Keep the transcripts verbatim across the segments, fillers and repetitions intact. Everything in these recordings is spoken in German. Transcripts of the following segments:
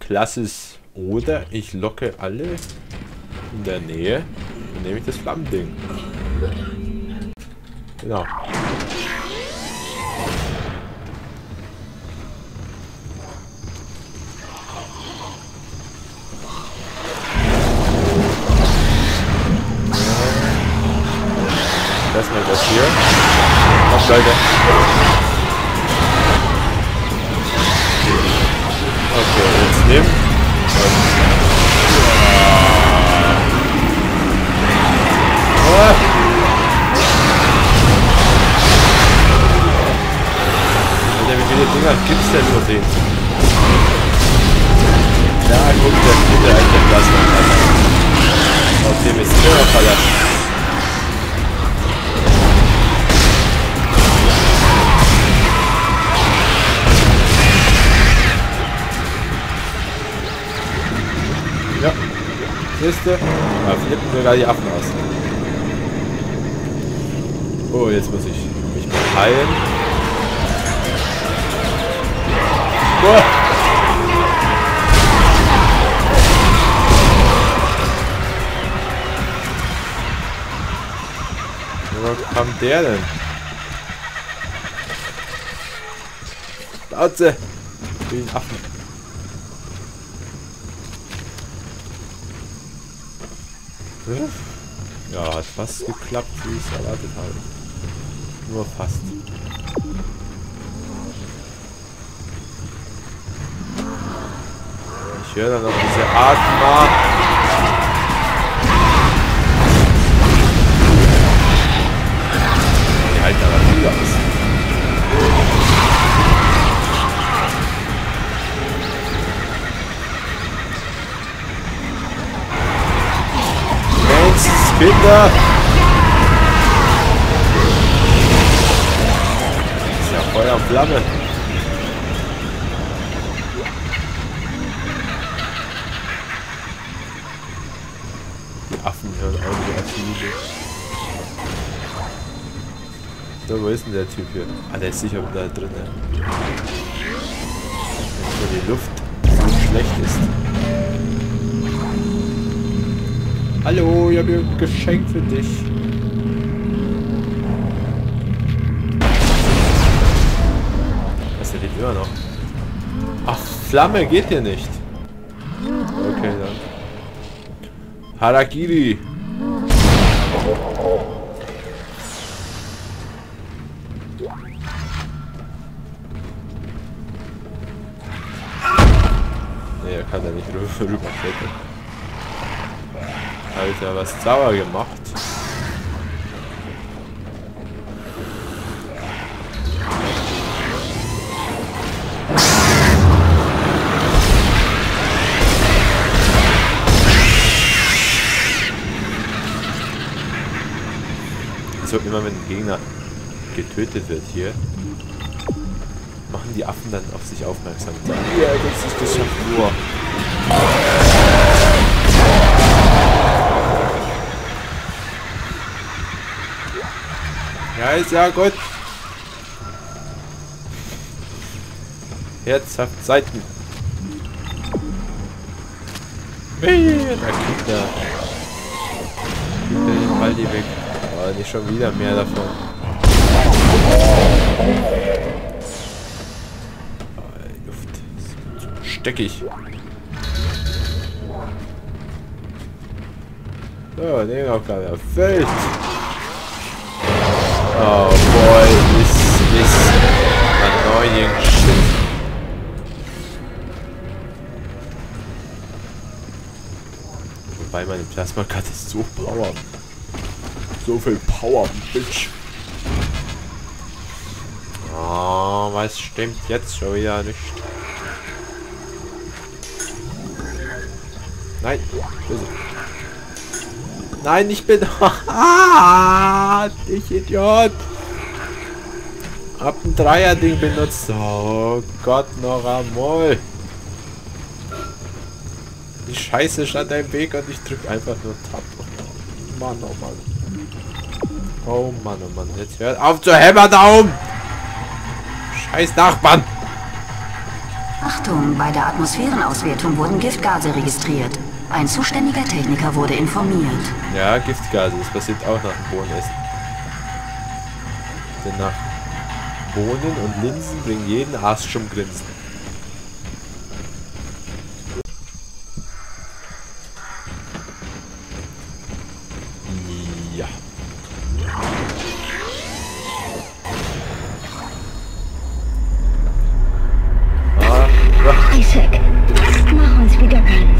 Klasses. Oder ich locke alle in der Nähe. Dann nehme ich das Flammending. Genau. Lass mal das hier. Ach, Leute. Okay, jetzt nehmen. Ah. Alter, wie viele Dinger gibt's denn von denen? Ja, guck, der bitte eigentlich Plasma. Auf dem ist immer verlassen. Ja, siehste, da flippen sogar die Affen aus. Oh, jetzt muss ich mich mal heilen. Oh. Wo kam der denn? Lauze! Wie ein Affen. Ja, hat fast geklappt, wie ich es erwartet habe. Nur fast. Ich höre dann noch diese Atma. Die halten aber viel aus. Kinder! Das ist ja Feuer und Flamme. Die Affen hören auch die Affen. So, wo ist denn der Typ hier? Ah, der ist sicher da drin. Ja. Wenn die Luft so schlecht ist. Hallo, ich habe hier ein Geschenk für dich. Was ist denn immer noch? Ach, Flamme geht hier nicht. Okay, dann. Harakiri. Nee, er kann da nicht rüber rüberklettern. Alter, was sauer gemacht. So, immer wenn ein Gegner getötet wird hier, machen die Affen dann auf sich aufmerksam. Ja, das ist das nur. Ja, ist ja gut. Herzhaft Seiten. Hey, da kriegt er. Kriegt er den Ball die weg. Aber nicht schon wieder mehr davon. Oh, die Luft ist so steckig. So, den Aufgabe erfüllt. Oh boy, this is annoying shit. Wobei meine Plasma-Karte ist so Power. So viel Power, Bitch. Oh, was stimmt jetzt schon wieder nicht? Nein, böse. Nein, ich bin... Ah, ich Idiot. Hab ein Dreier-Ding benutzt. Oh Gott, noch einmal. Die Scheiße stand im Weg und ich drück einfach nur Tab. Oh Mann, oh Mann. Oh Mann, oh Mann. Jetzt hört auf zu hämmern da oben. Scheiß Nachbarn. Achtung, bei der Atmosphärenauswertung wurden Giftgase registriert. Ein zuständiger Techniker wurde informiert. Ja, Giftgase, das passiert auch nach dem Bohnenessen. Denn nach Bohnen und Linsen bringen jeden Arsch zum Grinsen. Ja. Ah, ja. Isaac, mach uns wieder ganz.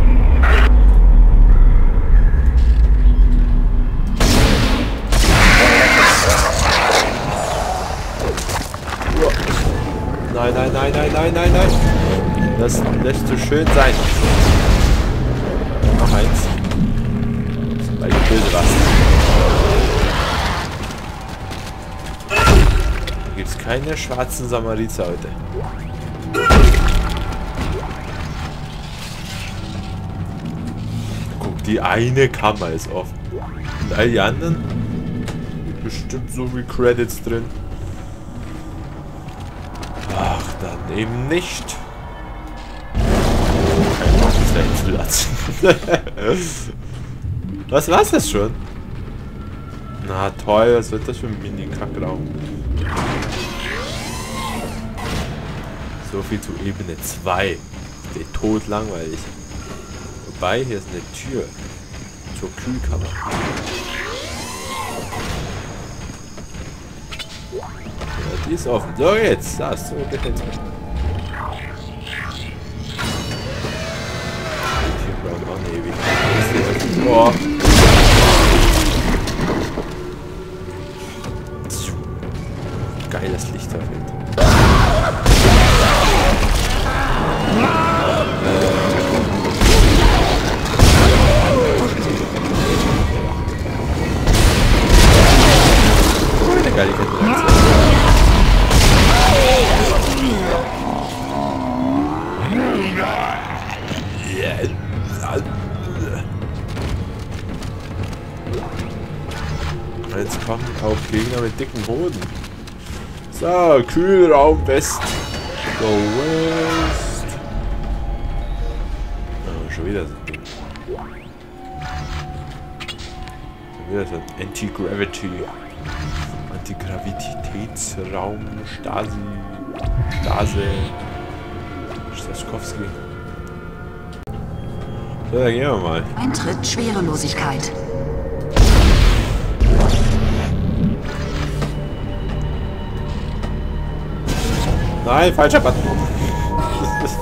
Nein, nein, nein, nein, nein, nein, nein. Das lässt so schön sein. Noch eins. Weil du böse warst. Da gibt es keine schwarzen Samariter heute. Guck, die eine Kammer ist offen. Und all die anderen? Bestimmt so wie Credits drin. Ach, dann eben nicht. Kein Platz. Was war's das schon? Na toll, was wird das für ein Mini-Kackraum? So viel zu Ebene zwei. Der Tod langweilig. Wobei, hier ist eine Tür zur Kühlkammer. Ja, die ist offen. So, jetzt. Da ist so gefällt mir. Oh. Geiles Lichterfeld. Oh, eine geile Kettenreaktion. Jetzt kommen auch Gegner mit dicken Hoden. So, Kühlraum West. Go West. Oh, schon wieder so ein Ding. Schon wieder so ein Anti-Gravity. Antigravitätsraum. Stasi. Stase. Staschkowski. So, dann gehen wir mal. Eintritt Schwerelosigkeit. Nein, falscher Button. Was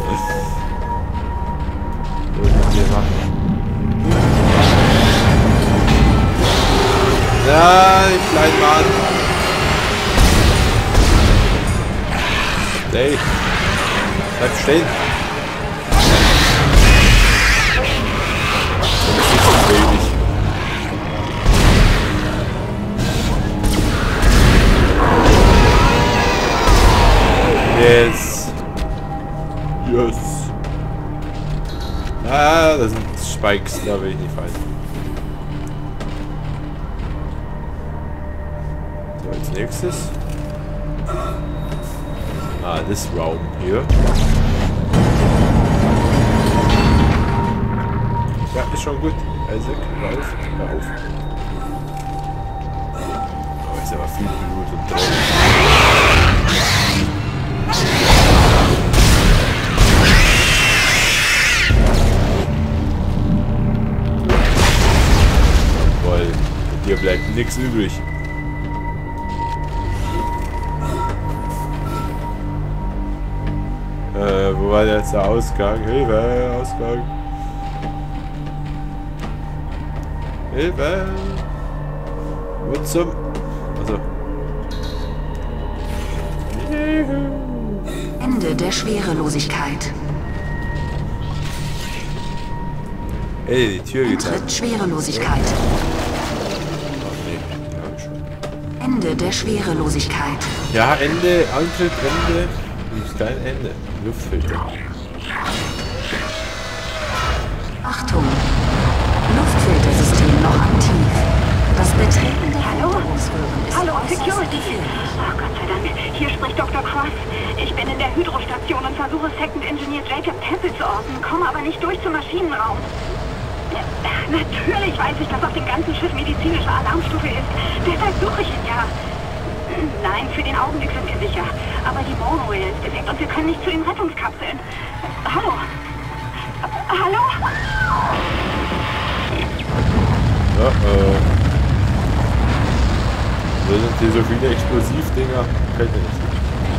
wir machen? Nein, kleinen Mann. Hey, bleib stehen. Das ist nicht so wenig. Yes. Yes. Ah, das sind Spikes, da will ich nicht fallen. So, als nächstes. Ah, this Raum hier. Ja, ist schon gut. Isaac, hör auf, hör auf. Oh, ist aber viel Blut und Dreck. Hier bleibt nichts übrig. Äh, wo war jetzt der Ausgang? Hilfe, Ausgang. Hilfe. Wo zum... Also. Ende der Schwerelosigkeit. Ey, die Tür geht auf. Eintritt Schwerelosigkeit. Ende der Schwerelosigkeit. Ja, Ende, Antritt, Ende. Ist kein Ende. Luftfilter. Achtung! Luftfiltersystem noch aktiv. Das Betreten der Hallo? Fütterungsröhren ist Hallo, äußerst Security. gefährlich. Oh Gott sei Dank. Hier spricht Doktor Cross. Ich bin in der Hydrostation und versuche Second Engineer Jacob Temple zu orten, komme aber nicht durch zum Maschinenraum. Natürlich weiß ich, dass auf dem ganzen Schiff medizinische Alarmstufe ist. Deshalb suche ich ihn ja. Nein, für den Augenblick sind wir sicher. Aber die Monorail ist defekt und wir können nicht zu den Rettungskapseln. Hallo? Hallo? Ja, äh. Wo sind hier so viele Explosivdinger? Fällt mir nicht.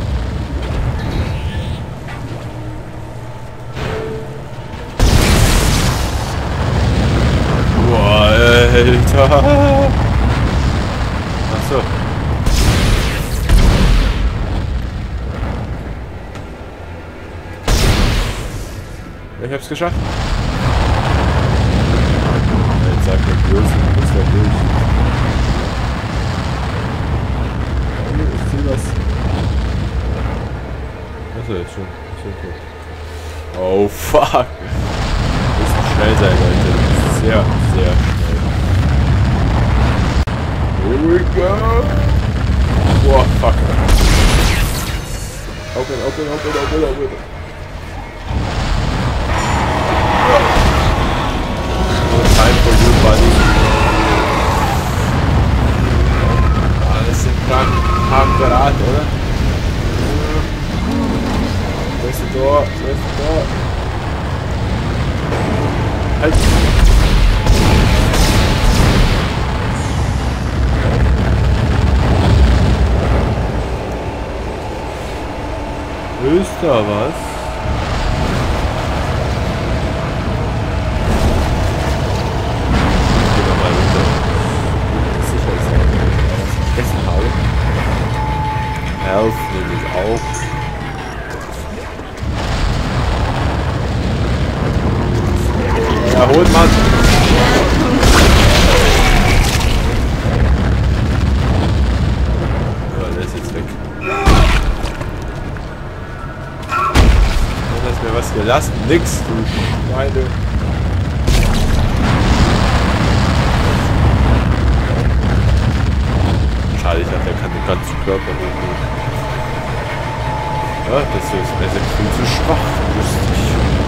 Boah, Alter! Achso. Ich hab's geschafft. Jetzt sag mir bloß, ich muss da durch. Oh, ich sehe was. Achso, jetzt schon. schon tot. Oh, fuck. Wir müssen schnell sein, Leute. Sehr, sehr schnell. Here we go. Boah, fuck. Open, open, open, open, open. Time for you, buddy. Ah, das sind gerade Hamperat, oder? Wo ist der Tor? Wo ist der Tor? Halt! Ist da was? Health nehme ich auch. Ja, holt man. Ja, der ist jetzt weg. Dann hast mir was gelassen. Nix, du Schweine. Schade, ich dachte, er kann den ganzen Körper hochnehmen. Ja, das ist, wir sind viel zu schwach, lustig.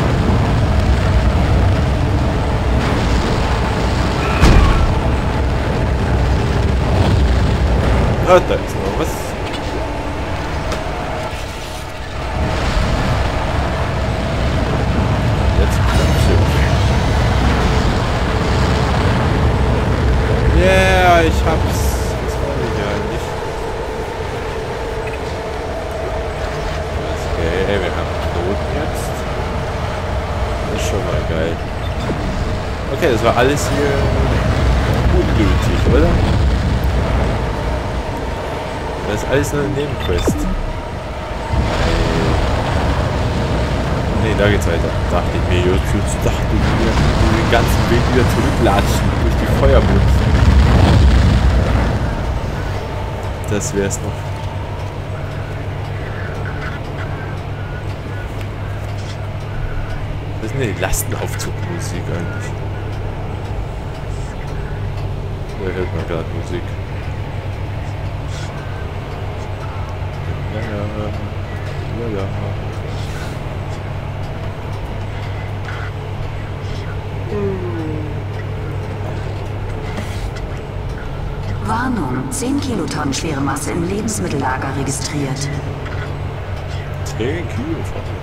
Ah, da ist noch was. Jetzt kommt Schiff. Yeah, ich hab's. Okay, wir haben Knoten jetzt. Das ist schon mal geil. Okay, das war alles hier unnötig, oder? Das ist alles nur eine Nebenquest. Nee, da geht's weiter. Dachte ich mir, jetzt, jetzt dachte ich mir, den ganzen Weg wieder zurücklatschen durch die Feuerbund. Das wär's noch. Was ist denn die Lastenaufzugmusik eigentlich? Da hört man gerade Musik. Ja, ja, ja, ja. Warnung, zehn Kilotonnen schwere Masse im Lebensmittellager registriert. zehn Kilotonnen?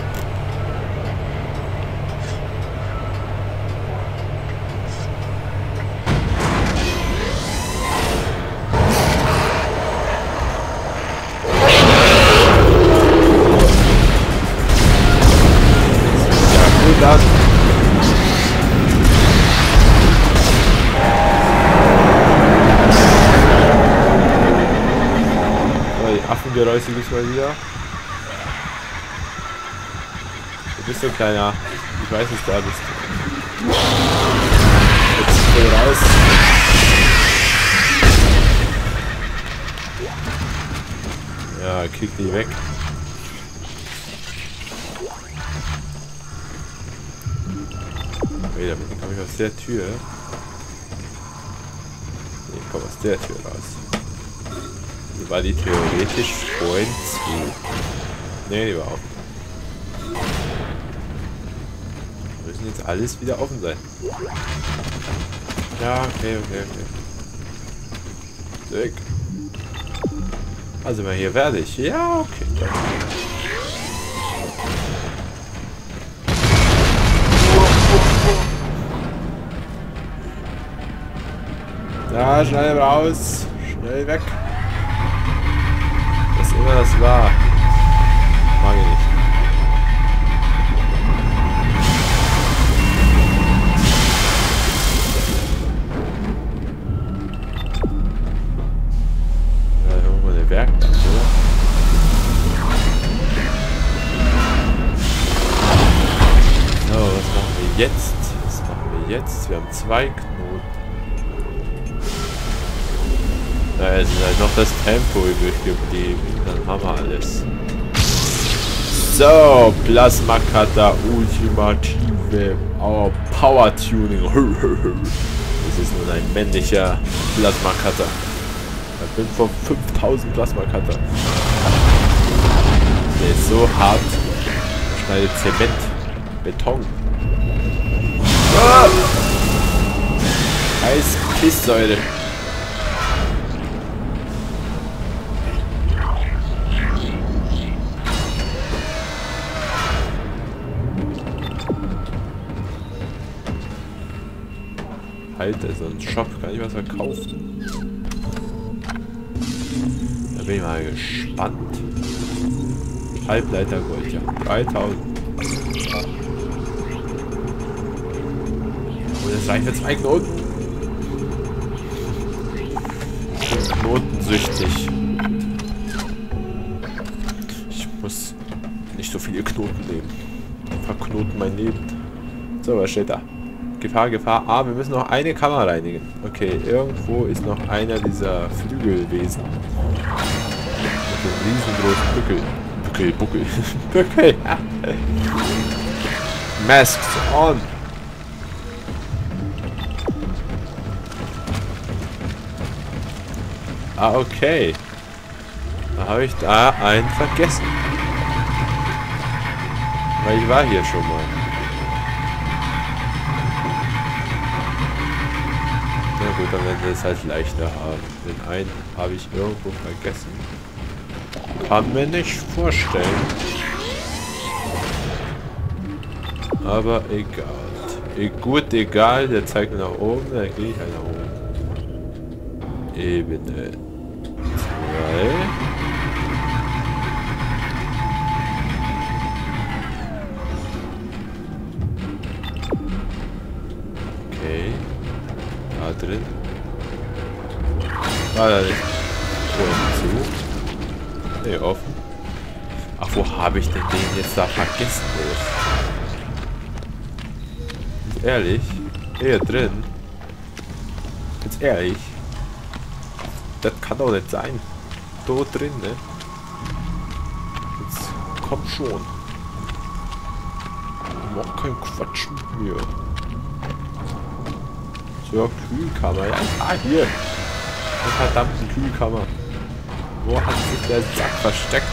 Ja, gut, Affengeräusche gibt's mal wieder. Du bist so kleiner. Ich weiß nicht, da bist du. Jetzt voll raus. Ja, krieg die weg. Okay, damit komme ich aus der Tür. komme aus der Tür raus. Die war die theoretisch vorhin zu. Ne, die war offen. Müssen jetzt alles wieder offen sein. Ja, okay, okay, okay. Weg. Also mal hier fertig. Ja, okay. Danke. Ja, schnell raus. Schnell weg. Was immer das war. Mag ich nicht. Ja, irgendwo eine Werkbank, oder? So, was machen wir jetzt? Was machen wir jetzt? Wir haben zwei Knoten. Da ist halt noch das Tempo übrig geblieben. Dann haben wir alles. So, Plasma Cutter Ultimative Power Tuning. Das ist nun ein männlicher Plasma Cutter. Ich bin von fünftausend Plasma Cutter. Der ist so hart. Schneidet Zement, Beton. Ah! Eis Kisssäule. Alter, so ein Shop, kann ich was verkaufen? Da bin ich mal gespannt. Halbleitergold, ja. dreitausend. Und das reicht für zwei Knoten. Ich bin knotensüchtig. Ich muss nicht so viele Knoten nehmen. Verknoten mein Leben. So, was steht da? Gefahr, Gefahr. Ah, wir müssen noch eine Kammer reinigen. Okay, irgendwo ist noch einer dieser Flügelwesen. Mit dem riesengroßen Bückel. Bückel, Buckel. Bückel. Masks on. Ah, okay. Da habe ich da einen vergessen. Weil ich war hier schon mal. Na gut, dann werden wir es halt leichter haben. Den einen habe ich irgendwo vergessen. Kann mir nicht vorstellen. Aber egal. E gut, egal. Der zeigt mir nach oben. Dann gehe ich halt nach oben. Ebene zwei. Okay. Da drin. War da nicht. Vorhin zu. Ne, offen. Ach, wo habe ich denn den jetzt da vergessen? Jetzt ehrlich? Hier drin. Jetzt ehrlich? Das kann doch nicht sein. Dort drin, ne? Jetzt komm schon. Mach keinen Quatsch mit mir. So, Kühlkammer. Ja, ah, hier. Eine verdammte Kühlkammer. Wo hat sich der Sack versteckt?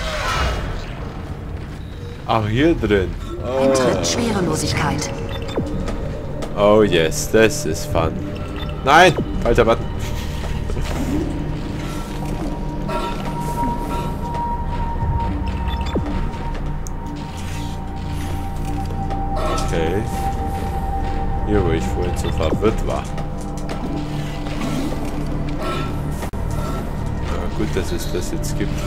Ach, hier drin. Oh. Eintritt Schwerelosigkeit. Oh yes, das ist fun. Nein! Falscher Button. Okay. Hier, wo ich vorhin so verwirrt war. Ja, gut, dass es das jetzt gibt.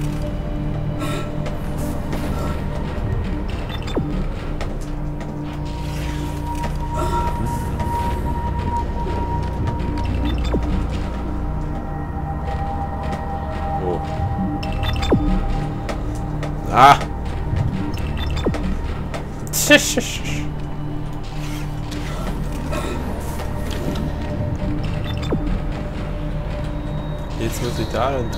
Oh. Ah! Jetzt muss ich da runter.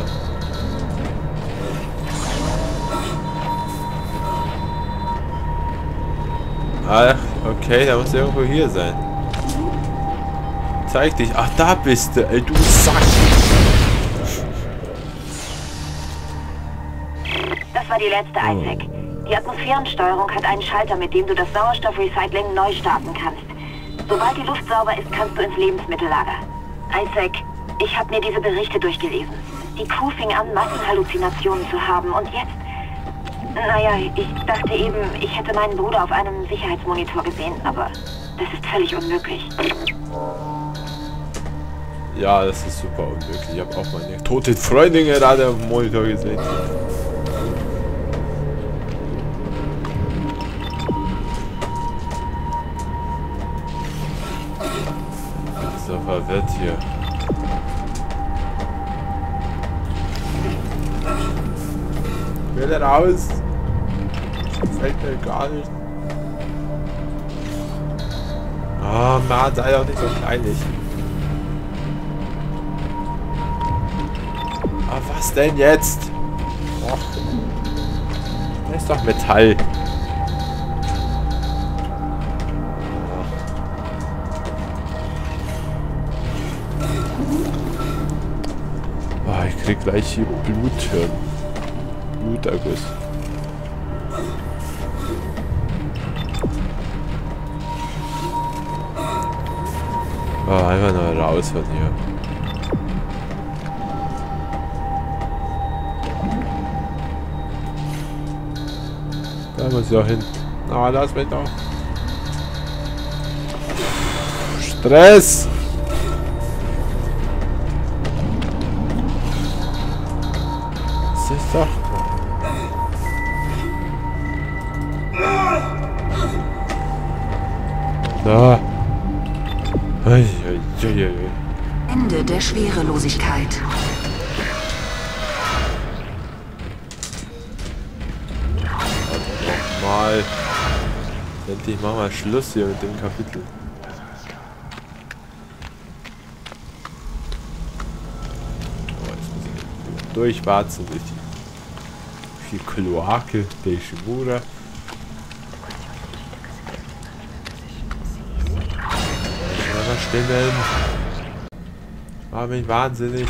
Ach, okay, da muss irgendwo hier sein. Jetzt Zeig dich. Ach, da bist du, ey, du Sack. Das war die letzte, Isaac. Die Atmosphärensteuerung hat einen Schalter, mit dem du das Sauerstoffrecycling neu starten kannst. Sobald die Luft sauber ist, kannst du ins Lebensmittellager. Isaac, ich habe mir diese Berichte durchgelesen. Die Crew fing an, Massenhalluzinationen zu haben und jetzt... Naja, ich dachte eben, ich hätte meinen Bruder auf einem Sicherheitsmonitor gesehen, aber das ist völlig unmöglich. Ja, das ist super unmöglich. Ich habe auch meine tote Freundin gerade auf dem Monitor gesehen. So verwirrt hier. Ich will raus. Das gefällt mir gar nicht. Oh Mann, sei doch nicht so kleinlich. Ah, was denn jetzt? Ach, das ist doch Metall. Oh, ich krieg gleich hier Bluthirn. Bluterguss. Oh, einfach nur raus von hier. Da muss ich auch hin. Na, lass mich doch. Stress! Das ist doch... Da. Ui, ui, ui, ui. Ende der Schwerelosigkeit. Mal. Endlich machen wir Schluss hier mit dem Kapitel. Oh, jetzt muss ich durchwarzen durch die Kloake der Ishimura. Stimmen. War mich wahnsinnig.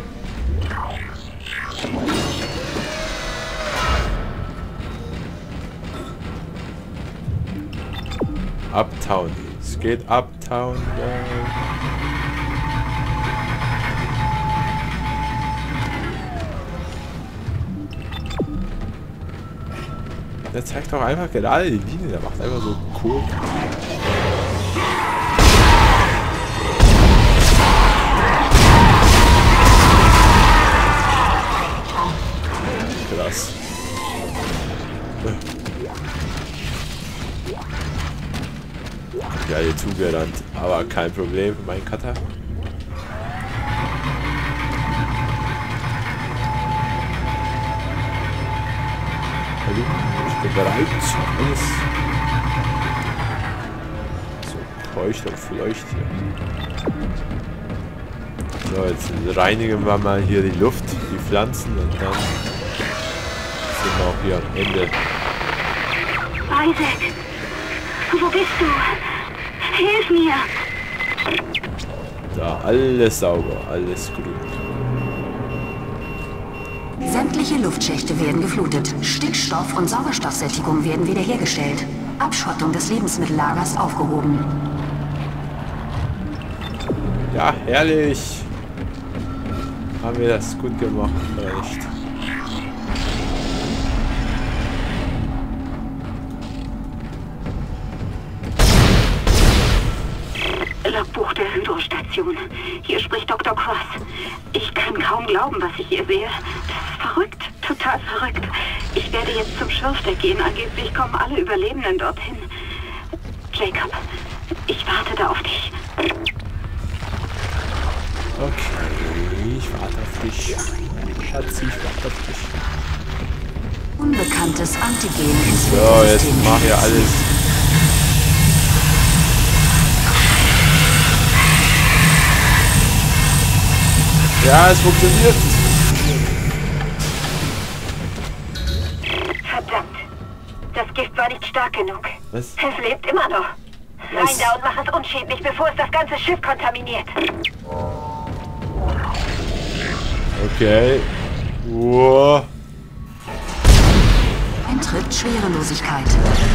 Uptown. Es geht Uptown. Der zeigt doch einfach gerade die Linie. Der macht einfach so cool. Krass. Ja, hier zugerannt, aber kein Problem für meinen Cutter. Ich bin bereit. Alles. So, feucht und fleucht hier. So, jetzt reinigen wir mal hier die Luft, die Pflanzen und dann sind wir auch hier am Ende. Isaac, wo bist du? Hilf mir! Da, alles sauber, alles grün. Sämtliche Luftschächte werden geflutet. Stickstoff- und Sauerstoffsättigung werden wiederhergestellt. Abschottung des Lebensmittellagers aufgehoben. Ja, herrlich. Haben wir das gut gemacht, oder nicht? Logbuch der Hydrostation. Hier spricht Doktor Cross. Ich kann kaum glauben, was ich hier sehe. Das ist verrückt, total verrückt. Ich werde jetzt zum Schürfdeck gehen. Angeblich kommen alle Überlebenden dorthin. Jacob, ich warte da auf dich. Okay, ich warte auf dich. Schatz, ich warte auf dich. Unbekanntes Antigen ins So, jetzt System. mach hier alles. Ja, es funktioniert. Verdammt. Das Gift war nicht stark genug. Was? Es lebt immer noch. Rein da und mach es unschädlich, bevor es das ganze Schiff kontaminiert. Okay. Wow. Eintritt Schwerelosigkeit.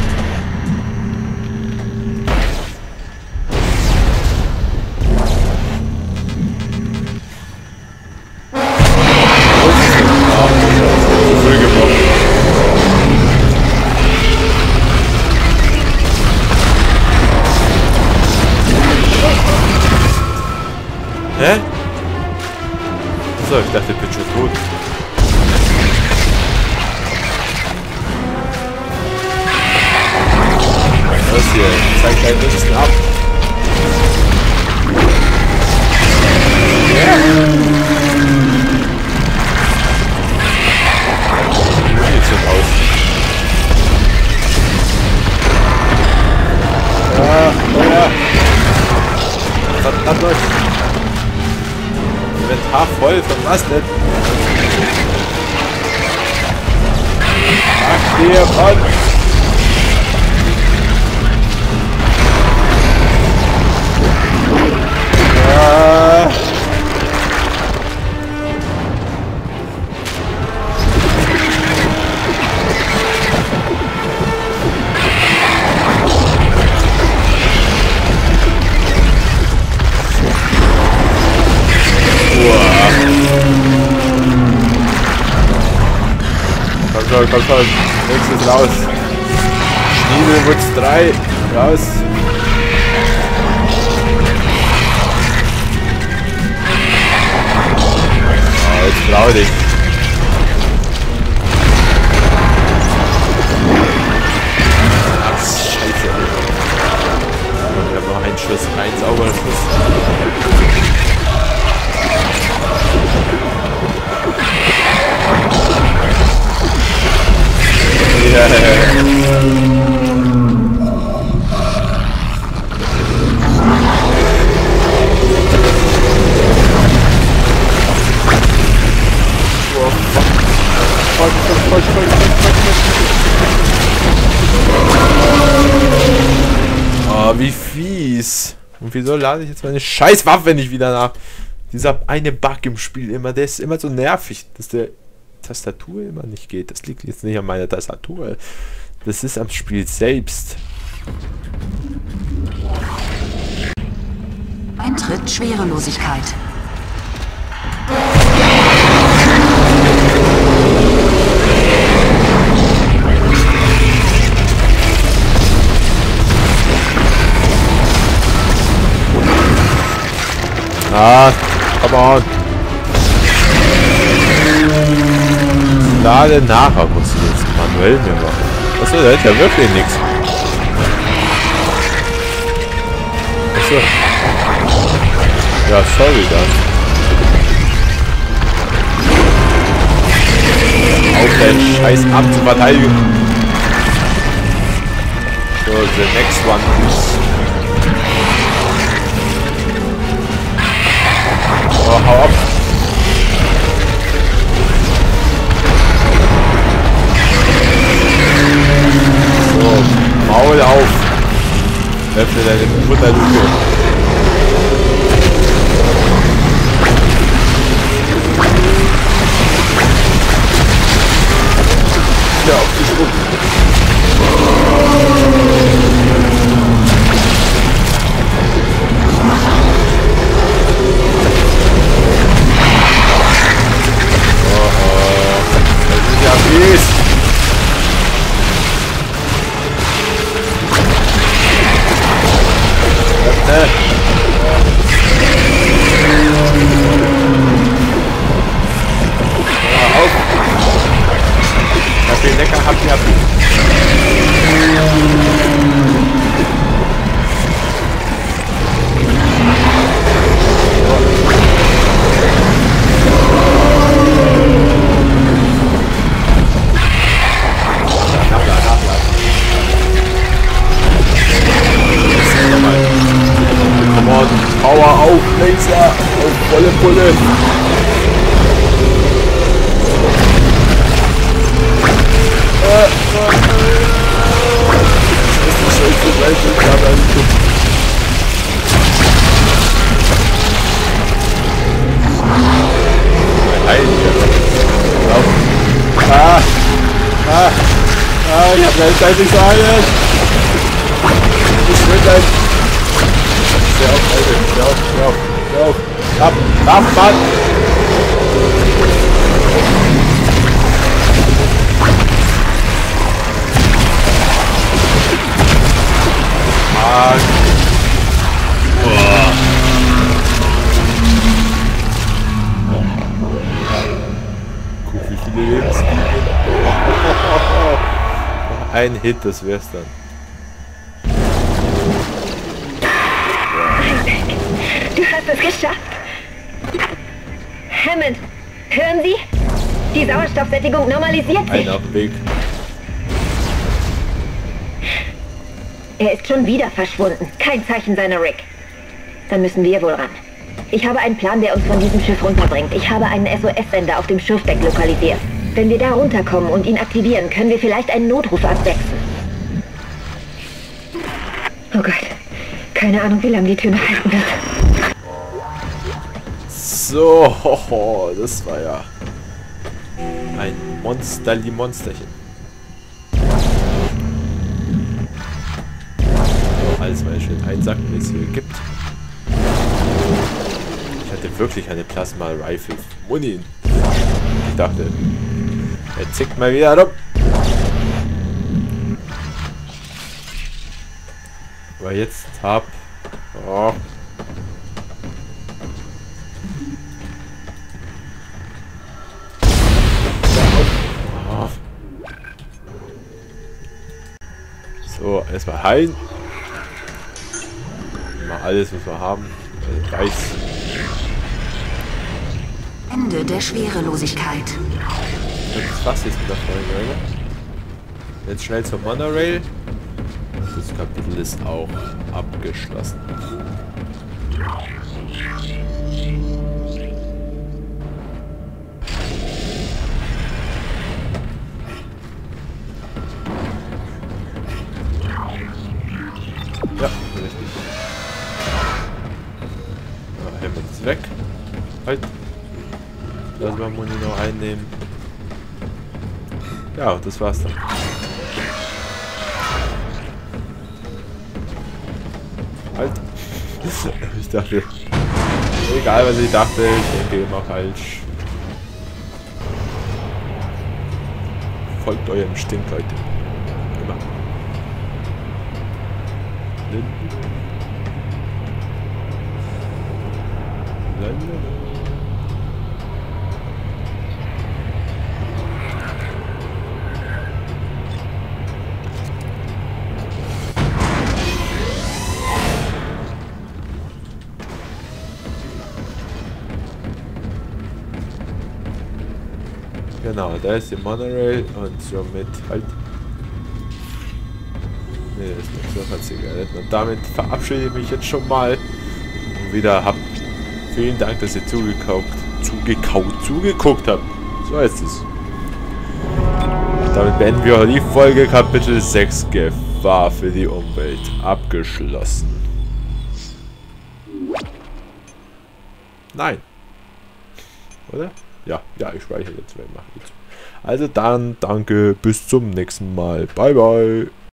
Hä? So, ich dachte, ich bin schon tot. Was hier? Zeig dein Lichten ab. Ja. Wie sieht's denn aus? Ja, oh ja. Verdammt euch. Inventar voll, von was denn? Ach, dir von! Ja. Komm schon, komm schon. Nächstes raus. Schniebelwutz drei. Raus. Oh, jetzt brauche ich. Ach, scheiße. Ich habe noch einen Schuss. Ein sauberer Schuss. Ja, ja, ja. Oh, wie fies. Und wieso lade ich jetzt meine Scheißwaffe nicht wieder nach? Dieser eine Bug im Spiel immer, der ist immer so nervig, dass der Tastatur immer nicht geht. Das liegt jetzt nicht an meiner Tastatur. Das ist am Spiel selbst. Eintritt Schwerelosigkeit. Ah, come on. Lade nachher musst du jetzt manuell mir machen. Achso, da ist ja wirklich nichts. Achso. Ja, sorry dann. Auf den Scheiß ab zu verteidigen. So, the next one is. Oh, hau ab. So, Maul auf. Öffne deine Mutterluke. Ja, auf die Spucke. Power auf, Laser, auf volle Pulle. Äh, äh, äh. Das ist die schönste Seite, ich habe einen Geschwindigkeit nicht so alles! Geschwindigkeit! Sehr auf, Leute! Sehr auf, sehr auf, sehr auf! Ab, ab, Mann! Mann! Boah! Guck, wie viele Lebenslinien. Ein Hit, das wär's dann. Du hast es geschafft. Hammond, hören Sie? Die Sauerstoffsättigung normalisiert sich. Einer Weg. Er ist schon wieder verschwunden. Kein Zeichen seiner Rick. Dann müssen wir wohl ran. Ich habe einen Plan, der uns von diesem Schiff runterbringt. Ich habe einen S O S-Sender auf dem Schiffsdeck lokalisiert. Wenn wir da runterkommen und ihn aktivieren, können wir vielleicht einen Notruf absetzen. Oh Gott. Keine Ahnung, wie lange die Tür noch halten wird. So, hoho, das war ja ein Monsterli Monsterchen. So, alles mal schön einsacken, wie es hier gibt. Ich hatte wirklich eine Plasma-Rifle. Muni. Ich dachte, er zickt mal wieder rum. Aber jetzt hab... Oh. Oh. So, erstmal heilen. Mal alles, was wir haben. Also Reis. Ende der Schwerelosigkeit. Das war's jetzt mit der Folge, oder? Jetzt schnell zur Monorail. Das Kapitel ist auch abgeschlossen. Ja, richtig. Ja, Hammond ist weg. Halt. Lass mal Muni noch einnehmen. Ja, das war's dann. Halt. Ich dachte... Egal, was ich dachte, ich denke immer falsch. Folgt eurem Instinkt, Leute. Immer. Linden. Linden. Genau, da ist die Monorail und somit halt... Ne, das ist noch so eine Zigarette. Und damit verabschiede ich mich jetzt schon mal. Und wieder habt... Vielen Dank, dass ihr zugekauft, zugekauft, zugeguckt habt. So ist es. Und damit beenden wir die Folge Kapitel sechs Gefahr für die Umwelt abgeschlossen. Nein. Oder? Ja, ja, ich speichere jetzt, wenn ich mache jetzt. Also dann, danke, bis zum nächsten Mal. Bye, bye.